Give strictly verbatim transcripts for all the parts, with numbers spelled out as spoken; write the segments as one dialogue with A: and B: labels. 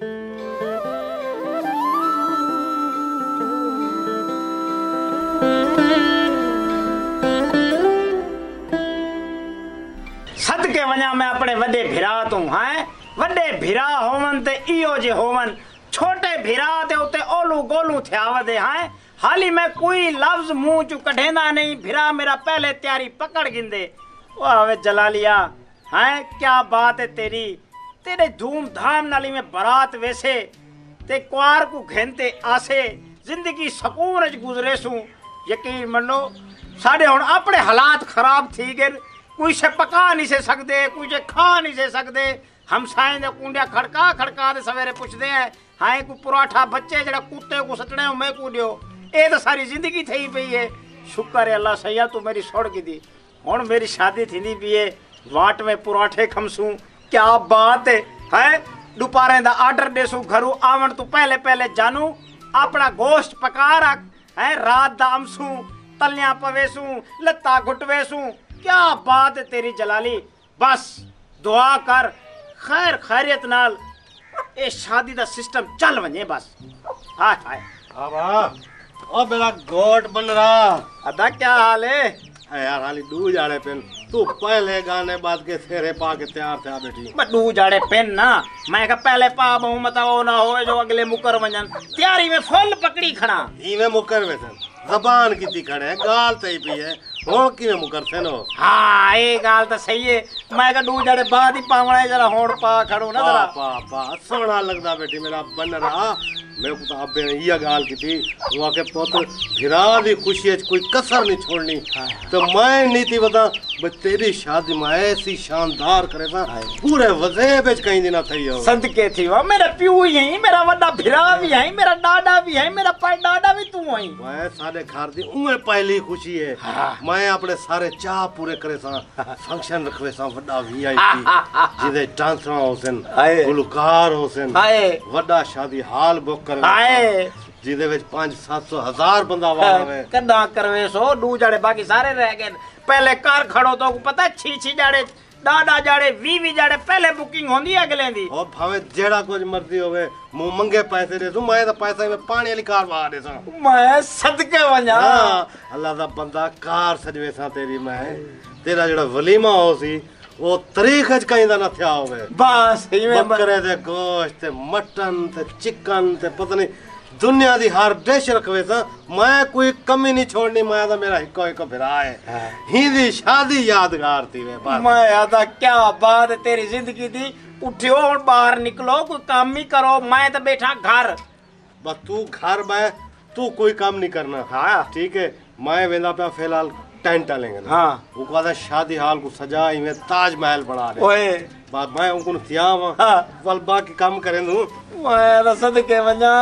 A: सदके वञा मैं अपने वॾे भिरा तूं हैं वॾे भिरा होवन ते इहो जे होवन छोटे भिरा ते उते ओलू गोलू थिया वधे हैं हाली मैं कोई लफ्ज मुंह चू कढेंदा नहीं भिरा मेरा पहले तैयारी पकड़ गिंदे। वाह वे जलालिया हैं क्या बात है तेरी तेरे धूमधाम नाली में बारात वैसे ते क्वार को घेनते आसे जिंदगी सकून च गुजरे सू यकीन मनो साढ़े हुण अपने हालात खराब थी गए कोई से पका नहीं से सकते कोई से खा नहीं से सकते हम साएं दे कुंडिया खड़का खड़का दे सवेरे पुछदे हैं हां को पराठा बच्चे जड़ा कुत्ते को सटने मैं को दियो ए तो सारी जिंदगी थई पई है। शुक्र है अल्लाह सैया तू मेरी छोड़ की दी हुण मेरी शादी थींदी पई है वाट में पराठे खमसू क्या बात है है दोपहरे दा आर्डर देसू घरू आवन तू पहले पहले जानू अपना गोश्त पका रख है रात दा अमसू तलियां पवेसू लत्ता घुटवेसू क्या बात है तेरी जलाली। बस दुआ कर खैर खैरियत नाल ए शादी दा सिस्टम चल वने बस। हाय हाय
B: आबा ओ मेरा गोट बन रहा
A: अदा क्या हाल है
B: यार हाली दू जाड़े पेन तू पहले गाने बाद के फेरे पा के तैयार थे बेटी
A: मैं दू जाड़े पेन ना मैं का पहले पा बहु मता वो ना होए जो अगले मुकर वजन तैयारी में फुल पकड़ी खड़ा
B: इवे मुकर में थे जबान की थी खड़े गाल ते पी है हुन किवे मुकर थे नो
A: हां ए गाल तो सही है मैं का दू जाड़े बाद ही पावणे जरा होड़ पा खड़ो ना जरा
B: पा पा सोना लगदा बेटी मेरा बन रहा मैं को अबे ने ये गाल की थी वो के पुत्र भिरा दी खुशी है कोई कसर नहीं छोड़नी तो मैं नीति बता बस तेरी शादी में ऐसी शानदार करे था पूरे वजे बेच कहीं दिन थई हो
A: सदके थी वा मेरा प्यू ही है मेरा बड़ा भिरा भी है मेरा डाडा भी है मेरा परडाडा भी तू है
B: मैं सारे घर दी उमे पहली खुशी है मैं अपने सारे चाह पूरे करे सा फंक्शन रखवे सा बड़ा वीआईपी जिदे डांसर होसन गुलकार होसन बड़ा शादी हाल बुक
A: आए
B: जिदे विच पाँच सात सौ हजार बंदा वावे
A: कदा करवे सो दू जाड़े बाकी सारे रह गए पहले कार खड़ो तो पता छी छी जाड़े डाडा जाड़े वी वी जाड़े पहले बुकिंग होंदी अगले दी
B: ओ भावे जेड़ा कुछ मर्जी होवे मुंह मंगे पैसे दे दूं मैं तो पैसे में पानी वाली कार वा दे सा
A: मैं सदके वजा
B: अल्लाह दा बंदा कार सजवे सा तेरी मैं तेरा जेड़ा वलीमा हो सी वो तरीक च कहीं दा ना थिया होवे बस इवें बकरे दे गोश्त ते मटन ते चिकन ते पता नहीं दुनिया दी हर डिश रखवे सा मैं कोई कमी नहीं छोड़नी मैं तो मेरा हिको हिको भिरा है ही दी शादी यादगार थी वे बस
A: मैं आदा क्या बात है तेरी जिंदगी दी उठियो और बाहर निकलो कोई काम ही करो मैं तो बैठा घर
B: बस तू घर में तू कोई काम नहीं करना हाँ ठीक है मैं वेंदा पे फिलहाल टेंट लेंगे हाँ वो कहता शादी हाल को सजा इवें ताजमहल बना दे ओए बात मैं उनको थिया वहां हाँ वल बाकी काम करें तू
A: मैं तो सदके वजा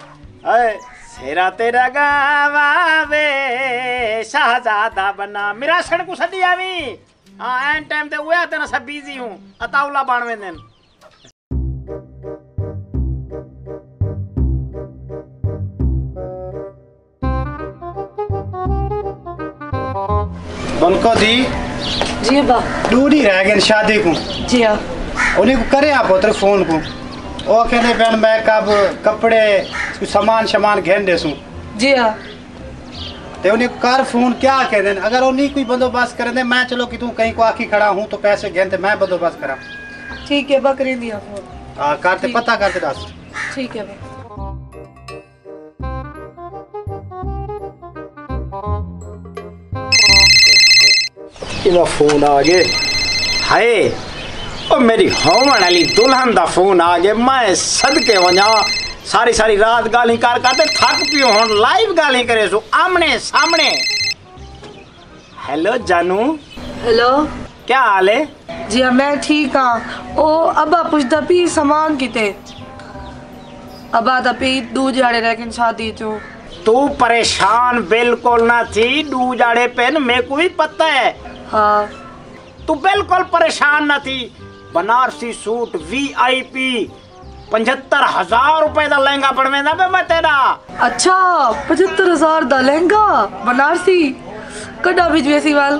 A: अरे सेरा तेरा गावा वे शहजादा बना मेरा सड़ को सदी आवी हां एंड टाइम ते हुआ तेना सब बिजी हूं अताउला बाणवे दिन बनको दी
C: जी बा
A: दूरी रह गए शादी को
C: जी हां
A: उन्हीं को करे आप उधर फोन को ओ कहने बहन मैं कब कपड़े कुछ सामान सामान घेन देसू
C: जी हां
A: ते उन्हीं को कर फोन क्या कह देन अगर उन्हीं कोई बंदोबस्त कर दे मैं चलो कि तू कहीं को आखी खड़ा हूं तो पैसे घेन ते मैं बंदोबस्त करा
C: ठीक है बकरी दिया फोन
A: हां करते पता करते दस
C: ठीक है बा
A: इना फोन आ गए हाय ओ मेरी होवन वाली दुल्हन दा फोन आ गए मैं सदके वजा सारी सारी रात गाली कर करते थक पियो हुन लाइव गाली करे सो आमने सामने। हेलो जानू
C: हेलो
A: क्या हाल है
C: जी मैं ठीक हां ओ अब्बा पुछदा पी सामान किते अब्बा दा पी दू जाड़े रह शादी चो
A: तू परेशान बिल्कुल ना थी दू जाड़े पेन मेरे को भी पता है
C: हाँ
A: तू बिल्कुल परेशान ना थी बनारसी सूट वीआईपी पचहत्तर हजार रुपए का लहंगा बनवेंदा पे मैं तेरा
C: अच्छा पचहत्तर हजार का लहंगा बनारसी कड़ा भिजवे सी वाल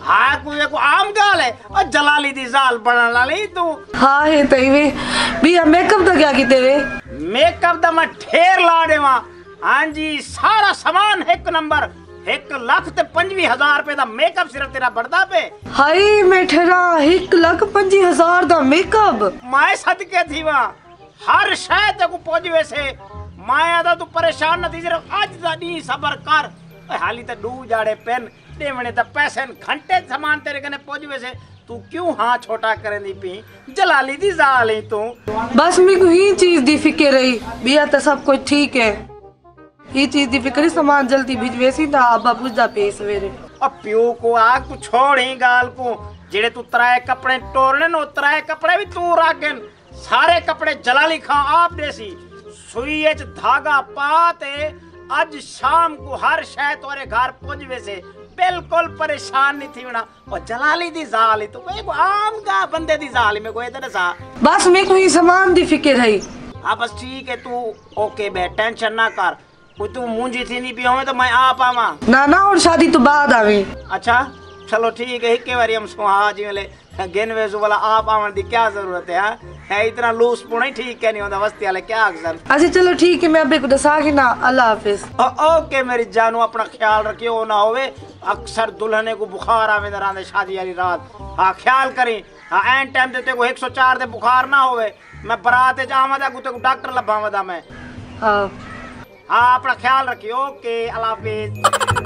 A: हाँ कोई को आम गाल है और जलाली दी जाल बनन वाली तू।
C: हाँ है तई वे भैया मेकअप तो क्या कीते वे?
A: मेकअप दा मैं ठेर ला देवा। हाँ जी सारा सामान एक नंबर एक लाख ते पंजवी हजार रुपए दा मेकअप सिर्फ तेरा बढ़दा पे।
C: हाय मैं ठहरा एक लाख पंजी हजार दा मेकअप।
A: मैं सदके थी वहाँ हर शय ते को पहुंचवे से माया दा तू परेशान न थी सिर्फ आज दा नी सबर कर। हाली ते दू जाड़े पेन देवने ते पैसे घंटे सामान तेरे कने पहुंचवे से तू क्यों हाँ छोटा करे दी पी जलाली दी जाल ही तू।
C: बस मेरे को ही चीज दी फिक्र रही भैया तो सब कुछ ठीक है। ये चीज दी फिक्र सामान जल्दी भिजवे सी ना अब्बा पूछदा पे सवेरे।
A: अब प्यो को आग तू छोड़ ही गाल को जेड़े तू तराए कपड़े टोरने नो तराए कपड़े भी तू राखन सारे कपड़े जलाली खा आप देसी सुई च धागा पाते आज शाम को हर शय तोरे घर पहुंचवे से बिल्कुल परेशान नहीं थी ना और जलाली दी जाल ही तो कोई को आम का बंदे दी जाल में कोई तरह सा।
C: बस मेरे को ही सामान दी फिक्र रही।
A: हाँ बस ठीक है तू ओके बे टेंशन ना कर कोई तू मुंजी थी नहीं पियो तो मैं आ पावा
C: ना ना और शादी तो बाद आवे।
A: अच्छा चलो ठीक है एक बारी हम सुहा जी वाले गेनवे वाला आप आवन दी क्या जरूरत है? है इतना लूस पुणे ही ठीक है नहीं होता वस्ती वाले क्या अक्सर।
C: अच्छा चलो ठीक है मैं अबे को दसा के ना अल्लाह हाफिज।
A: ओके मेरी जानू अपना ख्याल रखियो ना होवे अक्सर दुल्हने को बुखार आवे दरांदे शादी वाली रात। हाँ ख्याल करी हाँ एंड टाइम देते को एक सौ चार दे बुखार ना होवे मैं बरात जावा दा कुते को डॉक्टर लभावा दा मैं।
C: हाँ
A: हाँ अपना ख्याल रखियो ओके अल्लाह हाफिज।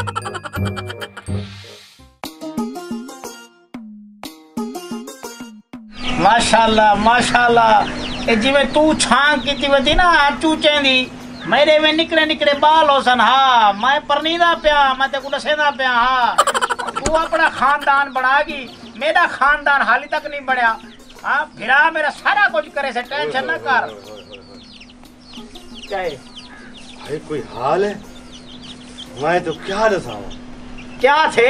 A: माशाल्लाह माशाल्लाह ए जिवें तू छांग की वती ना चूचे दी मेरे में निकले निकले बाल होसन। हाँ मैं परनीदा पिया मैं ते को दसेदा पिया। हाँ तू अपना खानदान बढ़ागी मेरा खानदान हाली तक नहीं बढ़िया। हाँ फिरा मेरा सारा कुछ करे से टेंशन ना कर। क्या है
B: भाई कोई हाल है? मैं तो क्या दसाऊं
A: क्या थे?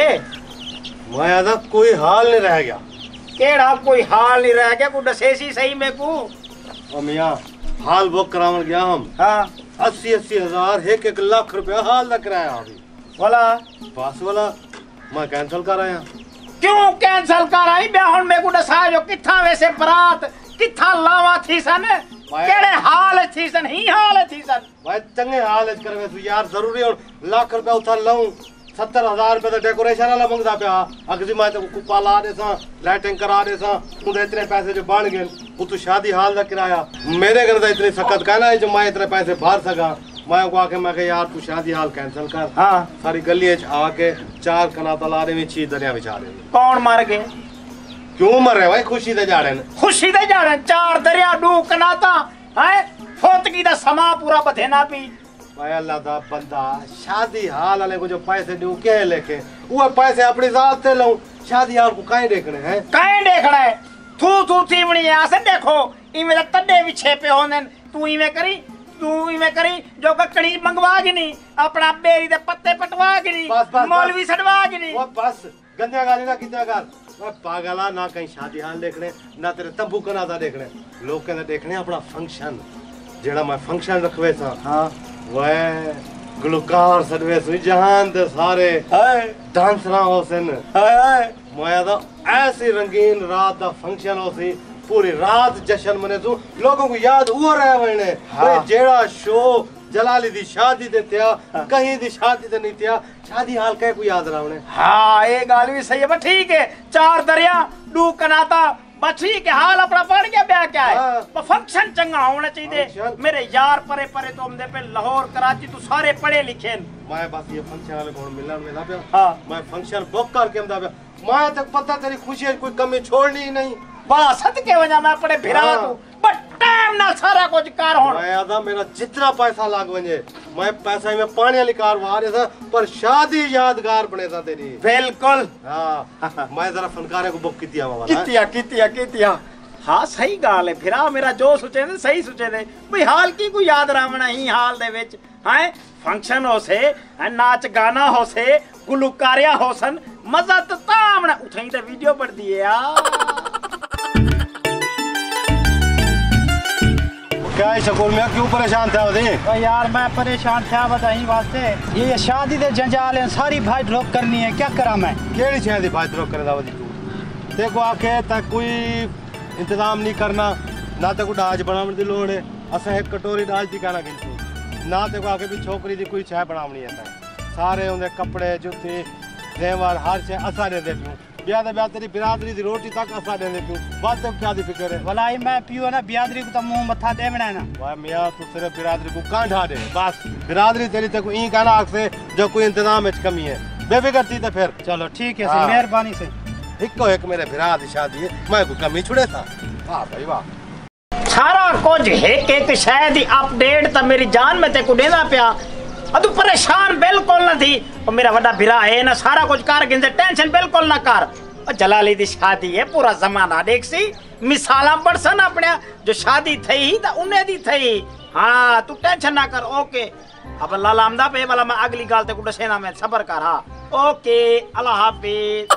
B: मैं आदा कोई हाल नहीं रह गया।
A: केड़ा कोई हाल नहीं रह गया को दसेसी सही में को।
B: ओ मियां हाल बुक करावन गया हम।
A: हाँ
B: अस्सी अस्सी हजार एक एक लाख रुपया हाल का किराया अभी
A: बोला
B: बस वाला मैं कैंसिल कर आया।
A: क्यों कैंसिल कर आई बे हुन मेरे को दसा जो किथा वैसे बरात किथा लावा थी सन केड़े हाल थी सन ही हाल थी सन।
B: भाई चंगे हाल करवे तू यार जरूरी और लाख रुपया उठा लऊं सत्तर हजार रुपये डेकोरेशन वाला मंगता पिया अगली मैं तो कुप्पा ला दे सा लाइटिंग करा दे सा उधर इतने पैसे जो बन गए वो तू शादी हाल का किराया मेरे घर इतनी सख्त कहना है जो मैं इतने पैसे भर सका। मैं को आके मैं यार तू शादी हाल कैंसिल कर। हाँ सारी गली आके चार कनाता ला रहे छी दरिया बिछा रहे।
A: कौन मर गए?
B: क्यों मर रहे भाई? खुशी दे जा रहे
A: खुशी दे जा रहे चार दरिया डू कनाता है फोतगी दा समा पूरा बथेना पी।
B: भाई अल्लाह दा बंदा शादी हाल वाले को जो पैसे दूं के लेके वो पैसे अपनी जात से लऊं शादी हाल को काहे देखने हैं? काहे
A: देखना है? थू थू थीवणी आसे देखो इमे दा तड्डे भी छेपे होने तू इमे करी तू इमे करी जो ककड़ी मंगवा गिनी अपना बेरी दे पत्ते पटवा गिनी मौलवी सड़वा गिनी।
B: वो बस गंदिया गाली ना कितना कर मैं पागला ना कहीं शादी हाल देखने ना तेरे तंबू कनादा देखने लोग कहते देखने अपना फंक्शन जेड़ा मैं फंक्शन रखवे सा। हाँ वह गुलकार सदवे सुई जहान दे सारे डांसरा होसन मैं तो ऐसी रंगीन रात दा फंक्शन होसी पूरी रात जश्न मने तू लोगों को याद हुआ रहे वने। हाँ। जेड़ा शो जलाली दी शादी दे त्या हाँ। कहीं दी शादी दे नहीं त्या शादी हाल कह को याद रहा उन्हें। हाँ ये गाल भी सही है ठीक है चार दरिया डू कनाता बस ठीक है हाल अपना पढ़ गया ब्याह क्या है। हाँ। फंक्शन चंगा होना चाहिए मेरे यार परे परे तो हमने पे लाहौर कराची तू सारे पढ़े लिखे। मैं बस ये फंक्शन वाले कौन मिलना मिला पे। हाँ मैं फंक्शन बुक करके हम दाबे मैं तक पता तेरी खुशी है कोई कमी छोड़नी ही नहीं बस सद के वजह मैं अपने भिरा तू बट टाइम ना सारा कुछ कर हो। मैं आदा मेरा जितना पैसा लाग वने मैं पैसा में पानी वाली कार वारे था पर शादी यादगार बने था तेरी। बिल्कुल। हाँ मैं जरा फनकारे को बुक कितिया वाला कितिया कितिया कितिया। हाँ सही गाल है फिरा मेरा जो सोचे थे सही सोचे थे भाई हाल की को याद रावना ही हाल दे विच हैं फंक्शन हो से नाच गाना हो से गुलकारिया हो सन मजा तो तामना उठाई तो वीडियो बढ़ दिए यार। क्या है शकूल में क्यों परेशान था वधी?
A: तो यार मैं परेशान था बताई वास्ते ये शादी दे जंजाल है सारी भाई ड्रॉप करनी है क्या करा मैं
B: केड़ी शादी भाई ड्रॉप करे वधी तू देखो आके तक कोई इंतजाम नहीं करना ना ते को डाज बनावण दी लोड़ है असा एक कटोरी डाल दी काना गिनतू ना ते को आके भी छोकरी दी कोई चाय बनावणी है सारे उनके कपड़े जूते जेवर हर शे असा दे दे तू ब्याह दे ब्याह तेरी बिरादरी दी रोटी तक असा दे दे तू बात तो क्या दी फिक्र है
A: भलाई मैं पियो ना बिरादरी को तो मुंह मत्था देवना है ना
B: वाह मियां तू सिर्फ बिरादरी को कां ढा दे बस बिरादरी तेरी ते को ई कहना आख से जो कोई इंतजाम में कमी है बेफिक्र थी ते फिर
A: चलो ठीक है सी मेहरबानी से
B: इको एक मेरे बिरा दी शादी है मैं को कमी छुड़े था वाह भाई वाह
A: सारा कुछ एक एक शायद ही अपडेट तो मेरी जान में ते को देना पिया तू परेशान बिल्कुल ना थी और मेरा बड़ा बिरा है ना सारा कुछ कर गिनते टेंशन बिल्कुल ना कर और जलाली दी शादी है पूरा जमाना देख सी मिसाला बरसन अपने जो शादी थई तो उन्हें दी थई हाँ तू टेंशन ना कर ओके अब लाला आमदा पे वाला मैं अगली गाल ते कुछ सेना में सबर कर हाँ ओके अल्लाह हाफिज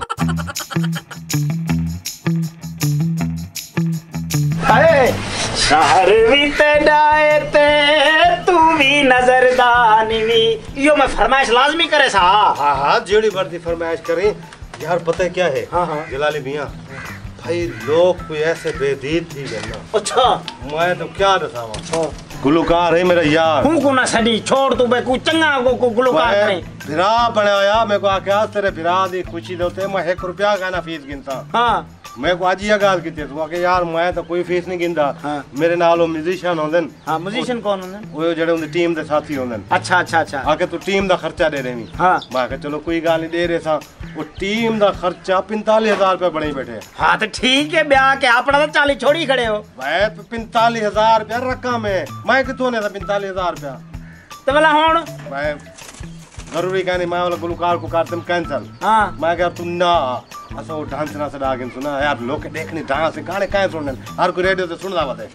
A: शहर भी ते डाए ते तू भी नजरदानी भी यो मैं फरमाइश लाजमी करे सा
B: हाँ हाँ जेड़ी बढ़ती फरमाइश करें यार पता है क्या है
A: हाँ हाँ
B: जलाली मियां भाई लोग कोई ऐसे बेदीद थी गन्ना
A: अच्छा
B: मैं तो क्या दसावा गुलकार है मेरा यार
A: हूं को ना सडी छोड़ तू बे को चंगा को को गुलकार करे
B: बिरा बनाया मैं को आके तेरे बिरा दी खुशी दोते मैं एक रुपया का ना फीस गिनता
A: हां
B: मैं को आज ये गाल की थी तू के यार मैं तो कोई फीस नहीं गिनदा
A: हाँ।
B: मेरे नाल वो म्यूजिशियन होंदन
A: हां म्यूजिशियन कौन होंदन
B: वो जेड़े उनदी टीम दे साथी होंदन
A: अच्छा अच्छा अच्छा
B: आके तू टीम दा खर्चा दे देनी
A: हां
B: मैं के चलो कोई गाल नहीं दे रहे सा वो टीम दा खर्चा पैंतालीस हज़ार रुपए बने बैठे
A: हां तो ठीक है ब्याह के अपना तो चालीस छोड़ी खड़े हो
B: भाई पैंतालीस हज़ार रुपया रकम है मैं कितों ने था पैंतालीस हज़ार रुपया
A: तो वाला हुन
B: भाई जरूरी कहनी मैं वाला गुलकार को कर तुम कैंसिल
A: हां मैं
B: कह तू ना असो डांस ना सदा के सुना यार लोग देखनी डांस गाने काहे सुनने हर कोई रेडियो ते सुनदा बते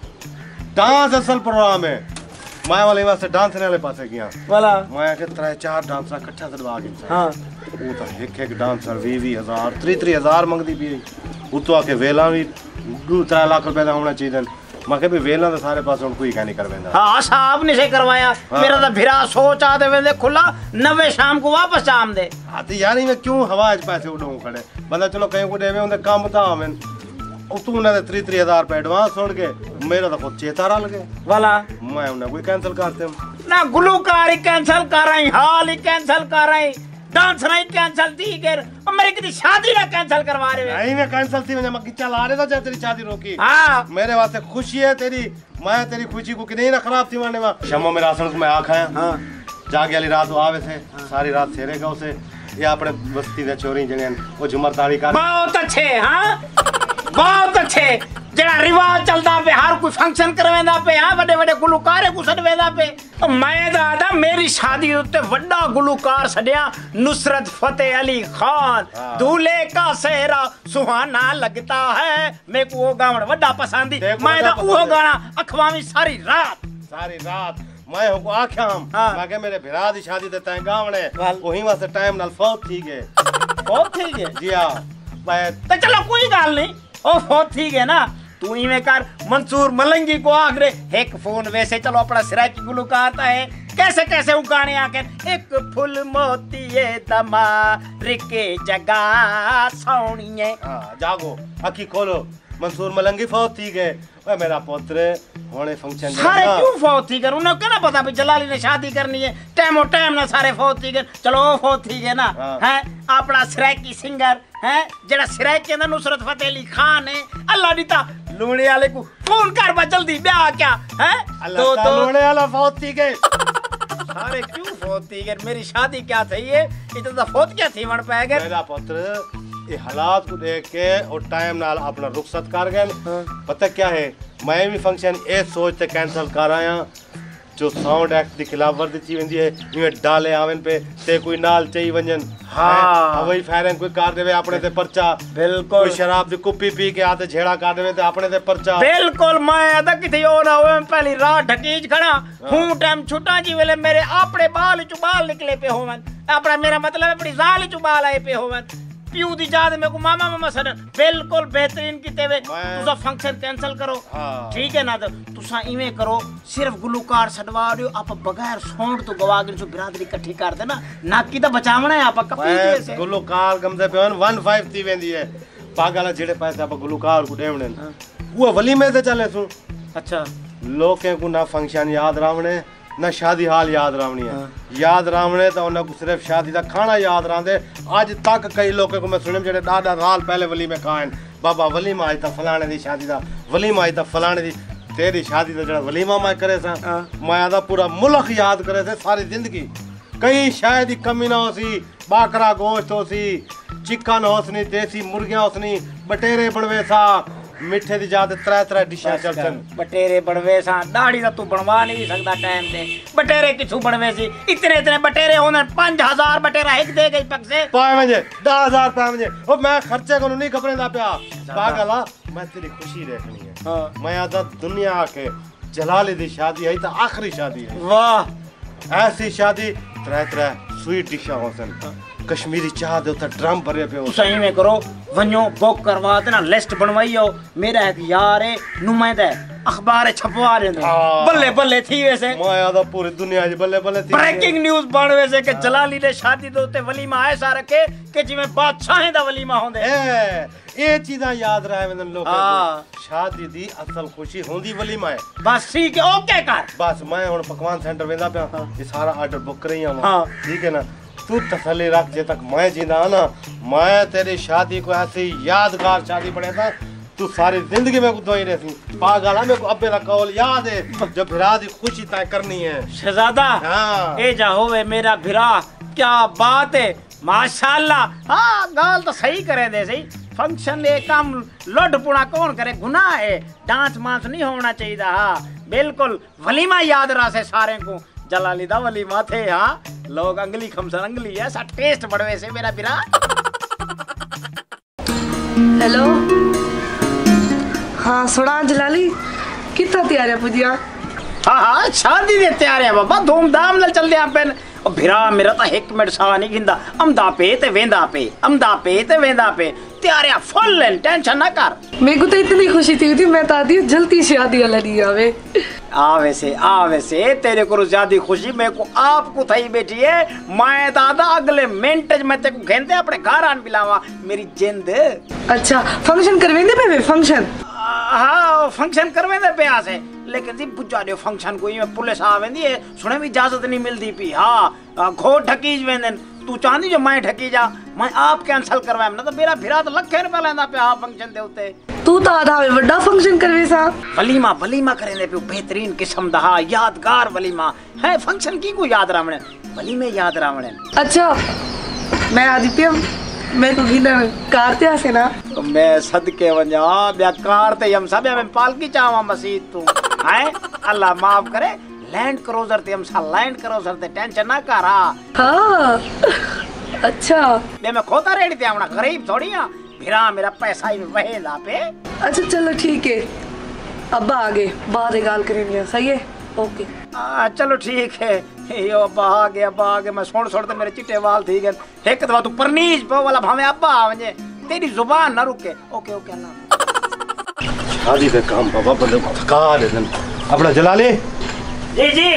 B: डांस असल प्रोग्राम है मैं वाले वास्ते डांस ने वाले पासे गया
A: वाला मैं
B: के तरह चार डांसर इकट्ठा सदवा के
A: हां
B: वो तो एक एक डांसर बीस बीस हज़ार तीस तीस हज़ार मंगदी भी वो तो आके वेला भी दो चार लाख रुपए दा होना चाहिए मैं के भी वेला तो सारे पास उन कोई नहीं करवेंदा
A: हां साहब ने से करवाया हाँ। मेरा तो भिरा सोच आ दे वेंदे खुला नवे शाम को वापस शाम दे
B: हां तो यार मैं क्यों हवा च पैसे उड़ाऊं खड़े बंदा चलो कहीं को देवे उनके काम बता हमें और तू ने तीस तीस हज़ार रुपए एडवांस छोड़ के मेरा तो खुद चेतारा लगे वाला मैं उन्हें कोई कैंसिल करते
A: ना गुलूकार कैंसिल कर रही हाल ही कैंसिल कर रही डांस नहीं कैंसिल थी कर और मेरी किसी शादी ना कैंसिल करवा रहे
B: नहीं मैं कैंसिल थी मैंने मक्की चला रहे था तेरी शादी रोकी
A: हां
B: मेरे वास्ते खुशी है तेरी मैं तेरी खुशी को कि नहीं ना खराब थी मारने में शमो मेरा आसन को मैं आ खाया हां जागे वाली रात आवे थे सारी रात सेरे गांव से ये अपने बस्ती दे चोरी जगन वो झुमर ताड़ी का
A: बहुत अच्छे हां बहुत अच्छे जेड़ा रिवाज चलदा पे हर कोई फंक्शन करवेंदा पे हां बड़े बड़े गुलकार को सडवेंदा पे मैं दादा मेरी शादी उत्ते बड़ा गुलकार सडया नुसरत फतेह अली खान दूल्हे का सेहरा सुहाना लगता है मेरे को वो गावण बड़ा पसंद मैं दा वो गाना अखवामी सारी रात
B: सारी रात मैं हो को आख्या हम मैं के मेरे भिरा दी शादी ते तय गावणे वही वास्ते टाइम नाल फौत थी गए
A: फौत थी गए
B: जी हां मैं
A: तो चलो कोई गल नहीं ओ फौत थी गए ना तू इवें कर मंसूर मलंगी को आगरे एक फोन वैसे चलो अपना सिराकी गुलकार है कैसे कैसे वो गाने आके एक फुल मोती ये दमा रिके जगह सोनिए
B: हां जागो अखी खोलो मंसूर मलंगी फौत थी गए ओए मेरा पुत्र होने फंक्शन
A: सारे क्यों फौत थी कर उन्हें क्या पता भी जलाली ने शादी करनी है टाइम और टाइम ना सारे फौत थी गए चलो फौत थी गए ना हैं अपना सिराकी सिंगर हैं जेड़ा सिराकी के अंदर नुसरत फतेह अली खान है अल्लाह दीता लूणे वाले को फोन कर बा जल्दी ब्याह क्या हैं
B: तो तो लूणे वाला फौत थी गए
A: सारे क्यों फौत थी गए मेरी शादी क्या थी ये इतना फौत क्या थी वण पे गए
B: मेरा पुत्र ये हालात को देख के और टाइम नाल अपना रुखसत कर गए पता क्या है मैं भी फंक्शन ए सोच ते कैंसिल कर आया जो साउंड एक्ट दी खिलाफ वर्जी थी वेंदी है इवे डाले आवन पे ते कोई नाल चई वंजन हां वही फायरिंग कोई कर देवे अपने ते पर्चा बिल्कुल कोई शराब दी कुप्पी पी के आते झेड़ा कर देवे ते अपने ते पर्चा बिल्कुल मैं अदा किथे ओ ना होवे पहली रात ढकीज खड़ा हूं टाइम छुटा जी वेले मेरे अपने बाल चु बाल निकले पे होवन अपना मेरा मतलब अपनी जाल चु बाल आए पे होवन
A: प्यू दी याद मेरे को मामा मामा सर बिल्कुल बेहतरीन की तेवे
B: मैं-
A: तुसा फंक्शन कैंसिल करो
B: हाँ।
A: ठीक है ना तो तुसा इवें करो सिर्फ गुलूकार सडवा रहे हो आप बगैर सौंड तो गवा के जो बिरादरी इकट्ठी कर देना नाकी तो बचावना है आप कपी
B: मैं
D: से
B: गुलूकार कम से कम वन फाइव थी वेंदी है पागल जेड़े पैसे आप गुलूकार को देवने वो वलीमे से चले सु
A: अच्छा
B: लोके को ना फंक्शन याद रावणे ना शादी हाल याद रावनी है याद रावणे तो उन्हें को सिर्फ शादी का खाना याद रांदे आज तक कई लोगों को मैं सुने जेड़े दादा साल पहले वलीमे खाएं बाबा वलीमा आज तक फलाने दी शादी दा वलीमा आज तक फलाने दी तेरी शादी दा जेड़ा वलीमा मैं करे सा मैं आदा पूरा मुल्क याद करे से सारी जिंदगी कहीं शायद ही कमी ना हो सी बाकरा गोश्त हो सी चिकन होसनी देसी मुर्गियां होसनी बटेरे बनवे सा मिठे दी जात त्रै त्रै डिशां चलतन
A: बटेरे बनवे सा दाढ़ी दा तू बनवा नहीं सकदा टाइम ते बटेरे किथू बनवे सी इतने इतने बटेरे होने पांच हजार बटेरा एक दे गई पक से
B: पाए मुझे दस हजार पाए मुझे ओ मैं खर्चे को नहीं खबरें दा पिया पागल आ मैं तेरी खुशी देखनी है
A: हां
B: मैं आदा दुनिया के जलाली दी शादी है तो आखिरी शादी है
A: वाह
B: ऐसी शादी त्रै त्रै स्वीट डिशां होसन कश्मीरी चाह दे उते ड्रम भरे पे हो
A: सही में करो वन्यो बुक करवा देना लिस्ट बनवाइयो मेरा एक यार है नुमाइंदा अखबार छपवा रहे ने बल्ले बल्ले थी वैसे
B: मैं आदा पूरी दुनिया जी बल्ले बल्ले थी
A: ब्रेकिंग न्यूज़ बन वैसे के जलाली ने शादी दे उते वलीमा ऐसा रखे कि जिवें बादशाहें दा वलीमा होंदे
B: ए ये चीज़ां याद रहे वेंदन लोग
A: हाँ।
B: शादी दी असल खुशी होंदी वलीमा है
A: बस ठीक है ओके कर
B: बस मैं हुन पकवान सेंटर वेंदा पिया ये सारा ऑर्डर बुक कर रही हूं
A: हाँ।
B: ठीक है ना तू तसल्ली रख जे तक मैं जिंदा ना मैं तेरी शादी को ऐसी यादगार शादी बने था तू सारी जिंदगी में दो ही रहती पागल है मेरे को अब्बे का कौल याद है जब भिरा दी खुशी तय करनी है
A: शहजादा
B: हाँ।
A: ए जा होवे मेरा भिरा क्या बात है माशाल्लाह हाँ गाल तो सही करे दे सही फंक्शन ले काम लोड पुणा कौन करे गुनाह है डांस मांस नहीं होना चाहिए हाँ बिल्कुल वलीमा याद रहा से सारे को जलाली दा वलीमा थे हाँ लोग अंगली खमसन अंगली ऐसा टेस्ट बढ़वे से मेरा बिरा
C: हेलो हाँ सुना जलाली कितना तैयार है पुजिया
A: हाँ हाँ शादी दे तैयार है बाबा धूमधाम नाल चल दे आपन ओ भिरा मेरा तो एक मिनट सा नहीं गिंदा अमदा पे ते वेंदा पे अमदा पे ते वेंदा पे तैयार फुल टेंशन ना कर
C: मेरे को तो इतनी खुशी थी, थी मैं तो आती हूँ जल्दी शादी वाला नहीं आवे
A: आवे से आवे से तेरे को ज्यादा खुशी मेरे को आपको थई बैठी है मैं दादा अगले मिनट मैं तेको घेंदे अपने घर आन बिलावा मेरी जिंद
C: अच्छा फंक्शन करवेंदे पे फंक्शन
A: हाँ फंक्शन करवेंदे पे आ से लेकिन जी बुझा दियो फंक्शन कोई में पुलिस आवेंदी है सुने भी इजाजत नहीं मिलती पी हाँ घो ठकीज वेंदन तू चाहती जो मैं ठकी जा मैं आप कैंसिल करवाया ना तो मेरा फिरा तो लखे रुपया लेंदा पे हाँ फंक्शन दे उते
C: तू तो आधा में बड़ा फंक्शन करवे सा
A: वलीमा वलीमा करेंदे पे बेहतरीन किस्म दा हाँ यादगार वलीमा है फंक्शन की को याद रावणे वलीमे याद रावणे
C: अच्छा मैं आदि पिया मैं को गिना कार ते आसे ना
A: तो मैं सदके वजा ब्या कार ते हम सब में पालकी चावा मसीद तू है अल्लाह माफ करे लैंड क्रूजर ते हम सा लैंड क्रूजर ते टेंशन ना कर
C: हाँ अच्छा
A: बे मैं खोता रेडी ते आवना गरीब थोड़ी हां फिरा मेरा पैसा ही वहेला पे
C: अच्छा चलो ठीक है अब्बा आगे बाद में गाल करेंगे सही है ओके
A: आ, चलो ठीक है यो अब्बा आ गया अब्बा आ गया मैं सोड़ सोड़ ते मेरे चिट्टे वाल थी गए एक दफा तू परनीज पे वाला भावे अब्बा आवजे तेरी जुबान ना रुके ओके ओके अल्लाह
B: शादी का काम बाबा बंदे को थका देन अपना जलाले
A: जी जी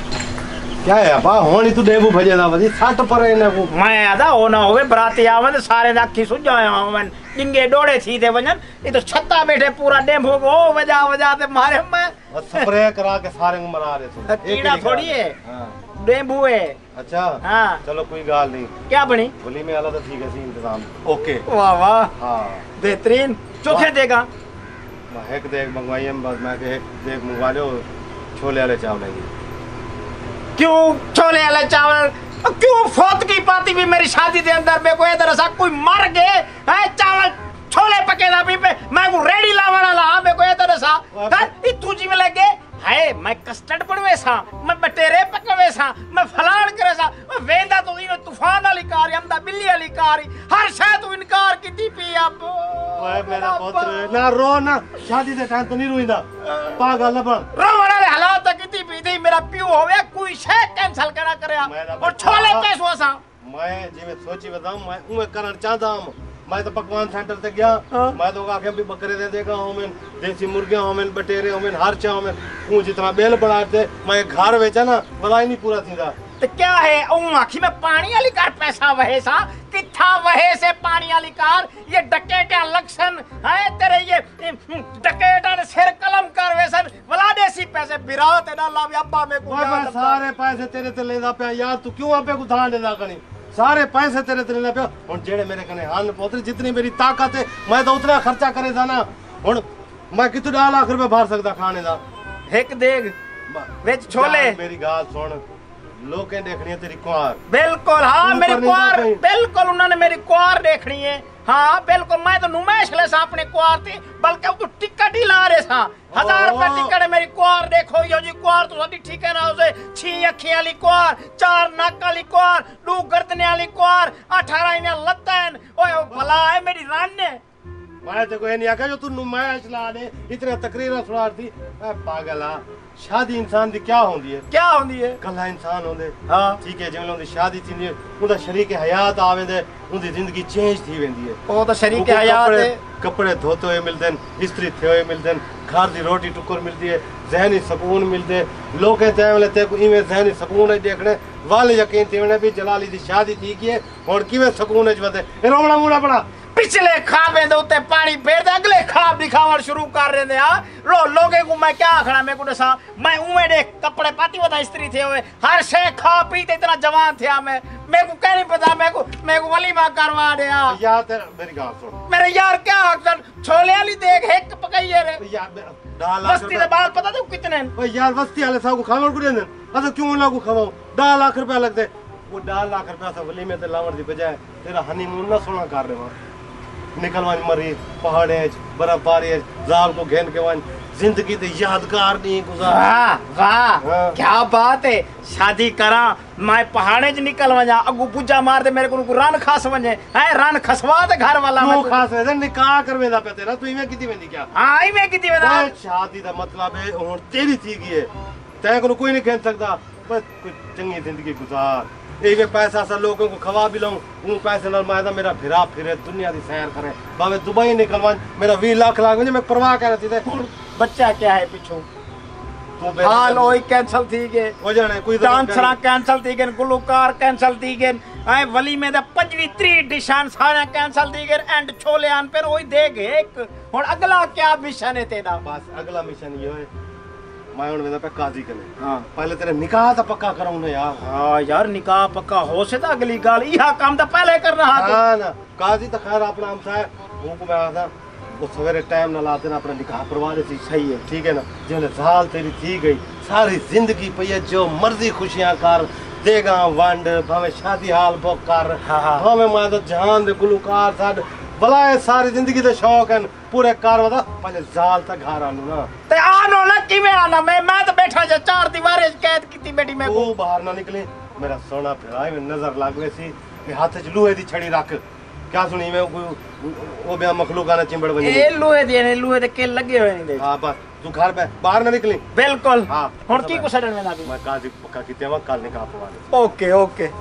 B: क्या है अपा होनी तू देबू भजे दा वदी सट पर इने को
A: मैं आदा हो ना होवे बराती आवन सारे दा अखी सुज जाए आवन डिंगे डोड़े थी दे वजन ये तो छत्ता बैठे पूरा डेम्बो को वजा वजा ते मारे मैं
B: स्प्रे करा के सारे को मरा रहे तू
A: कीड़ा थोड़ी है
B: हां
A: डेम्बो है
B: अच्छा
A: हां
B: चलो कोई गाल नहीं
A: क्या बनी
B: वली में आला तो ठीक है सी इंतजाम ओके
A: वाह वाह
B: हां
A: बेहतरीन चोखे देगा
B: मैं एक देख मंगवाई हम बस मैं के एक देख मंगवा लो छोले वाले चावल लेंगे
A: क्यों छोले वाले चावल क्यों फौत की पाती भी मेरी शादी के अंदर में कोई तरह सा कोई मर गए है चावल छोले पके ना भी पे मैं को रेडी लावना ला मैं कोई तरह सा है ई तुझी में लगे है मैं कस्टर्ड बनवे सा मैं बटेरे पकवे सा मैं फलाण करे सा मैं वेंदा तो इन तूफान वाली कार हमदा बिल्ली वाली कार हर शय तू इनकार कीती पी अब
B: ओए मेरा पुत्र ना रो ना शादी से टाइम तो नहीं रोइंदा पागल न बन
A: रो वाले हालात कीती पी थी मेरा पियो होवे कोई शय कैंसिल करा करे और छोले पैसो सा
B: मैं जिਵੇਂ सोची बताऊं मैं उमे करन चाहता हूं। मैं तो पकवान सेंटर ते गया मैं तो आखे भी बकरे दे देगा होमेन देसी मुर्गियां होमेन बटेरे होमेन हर चा होमेन ऊ जितना बेल बनाते मैं घर बेचा ना भला ही नहीं पूरा थींदा।
A: तो क्या है ऊ आखी में पानी वाली कार पैसा वहे सा किथा वहे से पानी वाली कार ये डकैत का लक्षण है तेरे ये डकैत ने सिर कलम कर वैसन भला देसी पैसे बिरात है ना लाव अब्बा में को
B: मैं सारे पैसे तेरे ते लेदा पे यार तू क्यों आपे को धान देदा कनी सारे पैसे तेरे ते लेदा पे हुन जेड़े मेरे कने हन पोतरी जितनी मेरी ताकत है मैं तो उतना खर्चा करे दा ना हुन मैं कितना लाख रुपए भर सकदा खाने दा
A: एक देग विच छोले
B: मेरी गाल सुन लोकें देखनी है तेरी कुआर
A: बिल्कुल हाँ मेरी कुआर बिल्कुल उन्होंने मेरी कुआर देखनी है हाँ बिल्कुल मैं तो नुमाइश ले सा अपने कुआर थी बल्कि तू टिकट ही ला रहे सा हजार रुपए टिकट है मेरी कुआर देखो यो जी कुआर तो साडी ठीक है ना उसे छी अखी वाली कुआर चार नाक वाली कुआर दो गर्दने वाली कुआर अठारह इने लत्तन ओए भला है मेरी रान ने
B: मैं तो कोई नहीं आखा जो तू नुमाइश ला दे इतने तकरीर सुनार थी ए पागल आ शादी इंसान दी क्या होंदी है
A: क्या होंदी है
B: कला इंसान होंदे
A: हां
B: ठीक है जिवें उनदी शादी थी उनदा शरीक हयात आवेंदे उनदी जिंदगी चेंज थी वेंदी है
A: ओ तो शरीक हयात है
B: कपड़े धोते हुए मिलदे इस्त्री थे हुए मिलदे घर दी रोटी टुकर मिलदी है ज़हनी सुकून मिलदे लोके ते वाले ते को इवें ज़हनी सुकून है देखने वाले यकीन तेवने भी जलाली दी शादी थी की है और किवें सुकून है वदे ए रोवड़ा मूड़ा बड़ा
A: पिछले खाबे दे उत्ते पानी फेर दे अगले खाब दिखावण शुरू कर रहे हां लो लोगे को मैं क्या आखना मैं को दसा मैं उमे दे कपड़े पाती वदा इस्त्री थे हुए हर शे खा पी ते इतना जवान थे मैं मैं को कह नहीं पता मैं को मैं को वलीमा करवा दे
B: यार तेरा मेरी गाल सुन
A: मेरे यार क्या छोले वाली देख एक पकाइए रे
B: यार दाल लाख
A: बस्ती दे बाल पता तू कितने
B: ओ यार बस्ती वाले साहब को खावण को देन अच्छा क्यों लागू खवाओ दो लाख रुपया लगदे वो दो लाख रुपया से वलीमे ते लावण दी बजाय तेरा हनीमून ना सोना कर रहे हो निकलवान मरी पहाड़े बर्फबारी जाल को घेन के वन जिंदगी तो यादगार नहीं गुजार
A: वाह वाह क्या बात है शादी करा मैं पहाड़े च निकल वजा अगू पूजा मार दे मेरे को रन खस वने है रन खसवा दे घर वाला
B: मैं खास है निकाह करवेदा पे तेरा तू इवें किती वेंदी क्या
A: हां इवें किती वेंदा
B: शादी दा मतलब है हुन तेरी थी गई है तै को कोई नहीं कह सकदा बस कोई चंगी जिंदगी गुजार एक पैसा सा लोगों को खवा भी लाऊं उन पैसे नाल मैं मेरा फिरा फिरे दुनिया दी सैर करे भावे दुबई निकलवा मेरा बीस लाख लाग मैं परवाह कर रही थी
A: बच्चा क्या है पिछू हाल ओई कैंसिल थी के
B: हो जाने कोई
A: डांसरा कैंसिल थी के गुलकार कैंसिल थी के आई वली में द पंजवी तीस डिशान सारा कैंसिल थी के एंड छोले आन पर ओई देख एक हुन अगला क्या मिशन है तेरा
B: बस अगला मिशन ये है मैं उन वेदा पे काजी कने हां पहले तेरे निकाह ता पक्का कराऊं ना यार
A: हां यार निकाह पक्का हो से ता अगली गाल इहा काम ता पहले कर रहा तू
B: हां ना काजी तो खैर अपना हमसा है वो को मैं आदा वो सवेरे टाइम ना लाते ना अपना निकाह करवा दे सही है ठीक है ना जेले साल तेरी थी गई सारी जिंदगी पे जो मर्जी खुशियां कर देगा वंड भावे शादी हाल बुक कर भावे मैं तो जान दे गुलकार साड भला सारी जिंदगी दे शौक हैं पूरे कार वदा पहले जाल तक घर आनु ना
A: ते आनो ना किवें आना मैं मैं तो बैठा जा चार दीवारें कैद कीती बेटी मैं
B: को बाहर ना निकले मेरा सोना फिराए में नजर लागवे सी कि हाथ च लोहे दी छड़ी रख क्या सुनी मैं कोई ओ बे मखलूक आना चिंबड़ बनी
A: ए लोहे दे ने लोहे दे के लगे हुए नहीं दे हां
B: बस तू घर पे बाहर ना निकली
A: बिल्कुल
B: हां
A: हुन की को सडन में ना
B: मैं काजी पक्का कीते मैं कल निकाह पवा दे
A: ओके ओके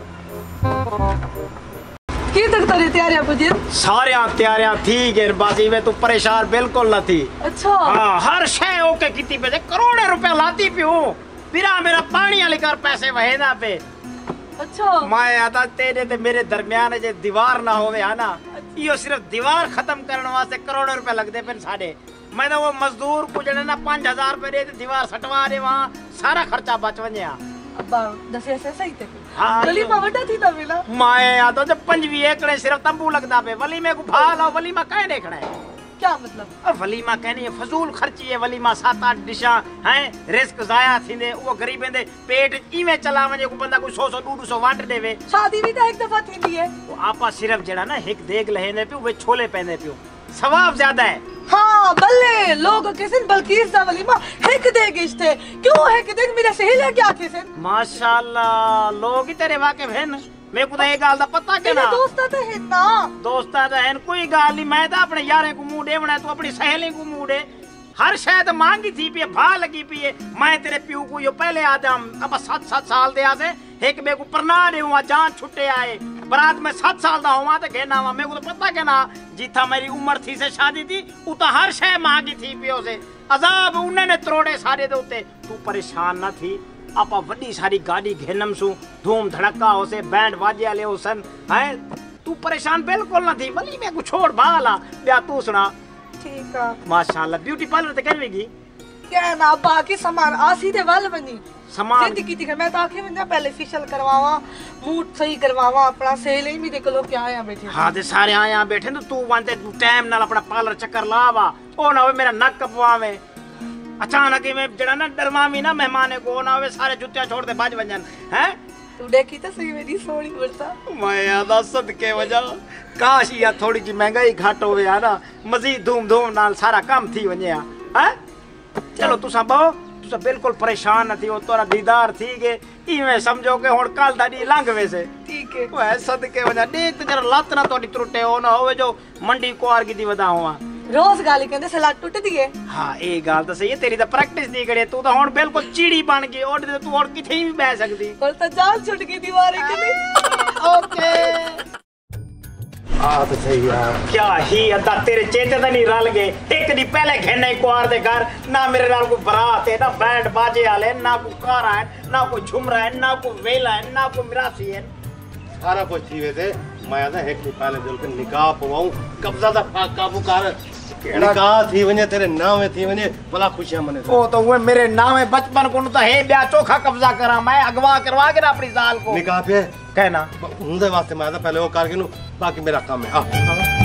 C: की तक तरी तैयारियां पुजी
A: सारियां तैयारियां थी गे बाजी में तू परेशान बिल्कुल न थी
C: अच्छा
A: हां हर शय ओके कीती पे करोड़ों रुपया लाती पियो फिरा मेरा पानी वाली कर पैसे वहेदा पे
C: अच्छा
A: मैं आता तेरे ते मेरे दरमियान जे दीवार ना होवे है ना यो सिर्फ दीवार खत्म करने वास्ते करोड़ों रुपए लगदे पे साडे मैं तो वो मजदूर को जने ना पाँच हजार रुपए दे दीवार सटवा दे वहां सारा खर्चा बच वने
C: अब्बा दस ऐसे सही थे
A: हां
C: गली में वड्डा थी तब मिला
A: मैं आता जब पंजवी एकड़े सिर्फ तंबू लगदा पे वली में को भाल और वली में काहे देखना है
C: क्या मतलब
A: अब वलीमा कहनी है फजूल खर्ची है वलीमा सात आठ डिशा हैं रिस्क जाया थींदे वो गरीबें दे पेट इवें चला वने को बंदा कोई सौ सौ दो सौ वाट देवे
C: शादी भी तो एक दफा थी है
A: वो आपा सिर्फ जेड़ा ना एक देग लहेने पे वे छोले पहने पियो सवाब ज्यादा है
C: हाँ बल्ले लोग किसन बल्कीस दा वलीमा एक देग इश्ते क्यों एक देग मेरे सहेलियां क्या थी सन
A: माशाल्लाह लोग ही तेरे वाकिफ हैं मैं को ये गाल दा पता के ना
C: दोस्ता तो है ना
A: दोस्ता तो है कोई गाल नहीं मैं तो अपने यारे को मुंह देवना तू अपनी सहेली को मुंह दे हर शायद मांगी थी पी भा लगी पी मैं तेरे प्यू को यो पहले आदम अब सात सात साल दे आसे एक बे को परना दे हुआ जान छुट्टे आए बरात में सात साल दा हुआ ते कहना हुआ मेरे को तो पता के ना जिथा मेरी उम्र थी से शादी थी उता हर शय मांगी थी पियो से अजाब उन्होंने त्रोड़े सारे दे उते तू परेशान ना थी आपा वड्डी सारी गाड़ी घेनम सु धूम धड़का हो से बैंड बाजे वाले हो सन हैं तू परेशान बिल्कुल ना थी भली मैं को छोड़ बाला या तू सुना
C: ठीक है
A: माशाल्लाह ब्यूटी पार्लर ते करवेगी
C: क्या ना बाकी सामान आसी दे वाल बनी
A: सामान
C: जिंदगी दी मैं तो आखे में पहले फेशियल करवावा मूड सही करवावा अपना सेल ही भी देख लो क्या आया बैठे
A: हां ते सारे आया बैठे तो तू वांते तू टाइम नाल अपना पार्लर चक्कर लावा ओ ना होवे मेरा नक कपवावे अचानक में जड़ा ना डरवावी ना मेहमान को ना होवे सारे जुत्तियां छोड़ दे भज वंजन हैं
C: तू देखी तो सही मेरी सोनी बरसा
A: मैं यादा सदके वजह काश या थोड़ी जी महंगाई घट होवे यार मजीद धूम धूम नाल सारा काम थी वने हैं चलो तुसा बहु तुसा बिल्कुल परेशान न थी ओ तोरा दीदार थी के इवे समझो के हुन कल दा दी लंघ वेसे
C: ठीक है
A: ओए सदके वजह दी ते जरा लत ना तोड़ी त्रुटे हो ना होवे जो मंडी कुआर की दी वदा हुआ
C: रोज गाली कहंदे सलाद टूट दिए
A: हां ए गाल तो सही है तेरी तो प्रैक्टिस दी करे तू तो हुन बिल्कुल चिड़ी बन गई ओड तू और किथे भी बैठ सकदी
C: और तो जान छुट गई दीवार के
A: ओके आ तो सही यार क्या ही अदा तेरे चेते तो नहीं रल गए एक दी पहले घेने कुआर दे घर ना मेरे नाल को बारात है ना बैंड बाजे वाले ना को कार है ना को झुमरा है ना को वेला है ना को मिरासी है
B: सारा कुछ थी वैसे मैं आदा एक दी पहले दिल के निकाह पवाऊं कब्जा दा काबू कर निकाह थी वने तेरे नाम थी वने भला खुशियां मने
A: ओ तो वो मेरे नाम है बचपन को तो है ब्याह चोखा कब्जा करा मैं अगवा करवा के ना अपनी जाल को
B: निकाह पे
A: कहना
B: उनदे वास्ते मैं आदा पहले वो करके नु बाकी मेरा काम है आ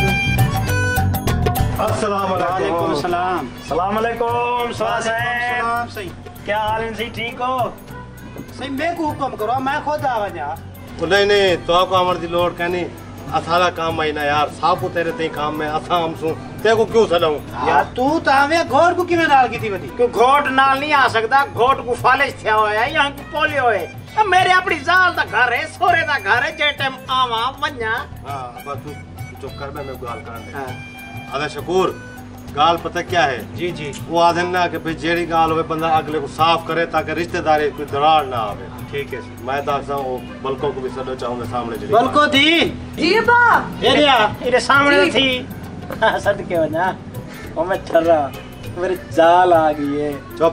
B: अस्सलाम
A: वालेकुम सलाम सलाम अलैकुम साहब सही क्या हाल है सही ठीक हो सही मैं को हुक्म करो मैं खुद आवा जा
B: नहीं नहीं तो को अमर दी लोड कहनी असाला काम आई ना यार साहब को तेरे ते काम में असा हम सु ते को क्यों सदाऊं
A: यार तू तावे घोट को किवे नाल की थी वदी क्यों घोट नाल नहीं आ सकता घोट को फालिश थया होया यहां को पोलियो है अब मेरे अपनी जाल दा घर है सोरे दा घर है जे टाइम आवा वन्या
B: हां अब तू चुप कर मैं गाल कर दे हां अदा शकूर गाल पता क्या है
A: जी जी वो
B: आदन ना कि भाई जेड़ी गाल होवे बंदा अगले को साफ करे ताकि रिश्तेदारी कोई दरार ना आवे ठीक है मैं दासा वो बलको को भी सदो चाहूंगा सामने जेड़ी
A: बलको थी
C: जी बा
A: एरिया इरे सामने थी सदके वना ओ मैं ठर्रा मेरी जाल आ गई है
B: चुप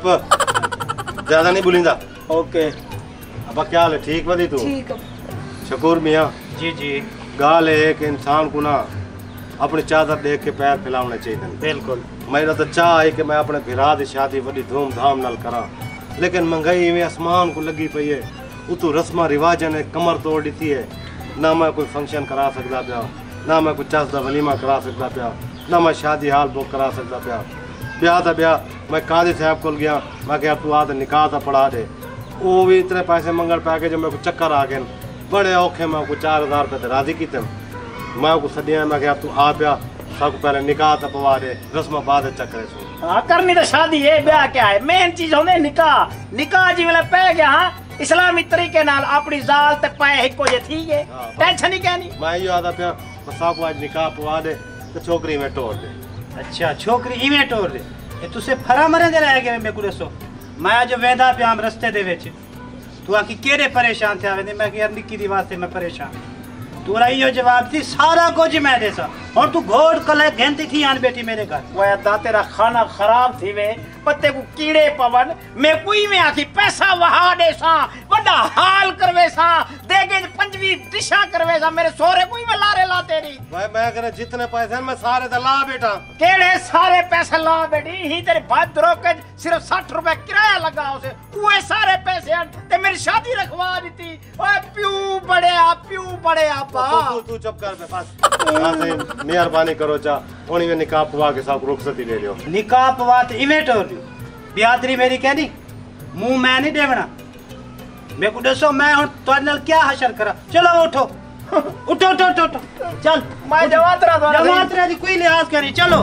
B: ज्यादा नहीं बोलिंदा
A: ओके
B: अब क्या हाल है ठीक बदी तू
C: ठीक है
B: शकूर मियां
A: जी जी
B: गाल है कि इंसान को ना अपनी चादर देख के पैर फैलाने चाहिए
A: बिल्कुल
B: मेरा तो चाह है कि मैं अपने भिरा दी शादी बड़ी धूमधाम नाल करा लेकिन महंगाई में आसमान को लगी पई है उतू रस्मा रिवाजा ने कमर तोड़ दी है ना मैं कोई फंक्शन करा सकता पिया ना मैं कोई चस दा वलीमा करा सकता पिया ना मैं शादी हाल बुक करा सकता पिया ब्याह दा ब्याह मैं काजी साहब को गया मैं क्या तू आद निकाह दा पढ़ा दे वो भी इतने पैसे मंगल पै के जो मेरे को चक्कर आ गए बड़े औखे मैं को चार हजार रुपये राजी किते मैं को सदिया मैं क्या तू आ पिया सब पहले निकाह ता पवा दे रस्म बाद चक्कर सो
A: हां करनी तो शादी है ब्याह क्या है मेन चीज होने निकाह निकाह जी वाला पै गया हां इस्लामी तरीके नाल अपनी जाल ते पै हिको जे थी है टेंशन ही कहनी
B: मैं यो आदा पिया बसा को आज निकाह पवा दे तो छोकरी में तोड़ दे
D: अच्छा छोकरी इवें तोड़ दे ए तुसे फरा मरे दे रह गए मैं को दसो मैं आज वेदा पे आम रास्ते दे विच तू आखी केड़े परेशान थे आवे मैं कि यार निक्की दी वास्ते मैं परेशान तोरा यो जवाब थी सारा कुछ मैं देसा और तू घोड़ कले घंटी थी आन बैठी मेरे घर
A: वो दा तेरा खाना खराब थी वे पत्ते को कीड़े पवन मैं कोई में आखी पैसा वहा देसा बड़ा हाल करवे सा देगे पंजवी डिशा करवे सा मेरे सोरे कोई में लारे ला तेरी
B: भाई मैं करे जितने पैसे मैं सारे दा ला बेटा
A: केड़े सारे पैसे ला बेटी ही तेरे भाद्रो के सिर्फ साठ रुपए किराया लगा उसे वो सारे पैसे ते मेरी शादी रखवा दी ओए प्यू बड़े आप प्यू बड़े आप
B: तू तू चुप कर बे बस मेहरबानी करो चा ओनी में निकाह पवा के सब रुखसती ले लियो
D: निकाह पवा ते इवें तोड़ दियो बियादरी मेरी कहनी मुंह मैं नहीं देवना मैं को दसो मैं हुन तोर नाल क्या हशर करा चलो उठो उठो उठो उठो चल
A: मैं जवातरा दो
D: जवातरा दी कोई लिहाज करी चलो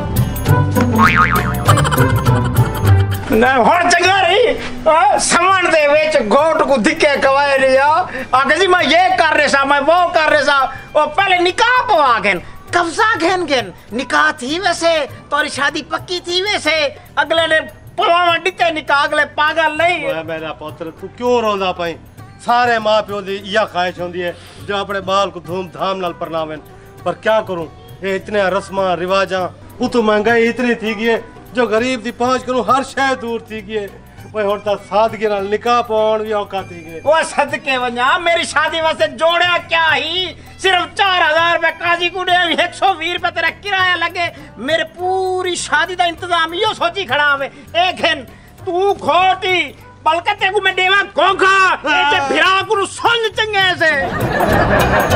A: ना हुन चंगा रही समण दे विच गोट को धिक्के कवाए लिया आगे जी मैं ये कर रहे सा मैं वो कर रहे सा ओ पहले निकाह पवा के कब्जा घेन घेन निकाह थी वैसे तोरी शादी पक्की थी वैसे अगले ने पवावा दिते निकाह अगले पागल नहीं
B: ओए मेरा पुत्र तू क्यों रोंदा पई सारे माँ प्यो की यह ख्वाहिश होती है जो अपने बाल को धूमधाम नाल परनावें। पर क्या करूं, ये इतने रस्मां रिवाजा उतो महंगाई इतनी थी गई है जो गरीब की पहुंच करूं हर शय दूर थी गई है। भाई हुण तां सादगी नाल निकाह पाउण भी औखा थी गए।
A: वो सदके वञा, मेरी शादी वास्ते जोड़िया क्या ही, सिर्फ चार हजार रुपए काजी को दे, एक सौ बीस रुपए तेरा किराया लगे, मेरे पूरी शादी का इंतजाम यो सोची खड़ा हवे। एक दिन तू खोटी बल्कि तेरे को मैं देवा कोखा, ए भिरा को सुन चंगे से।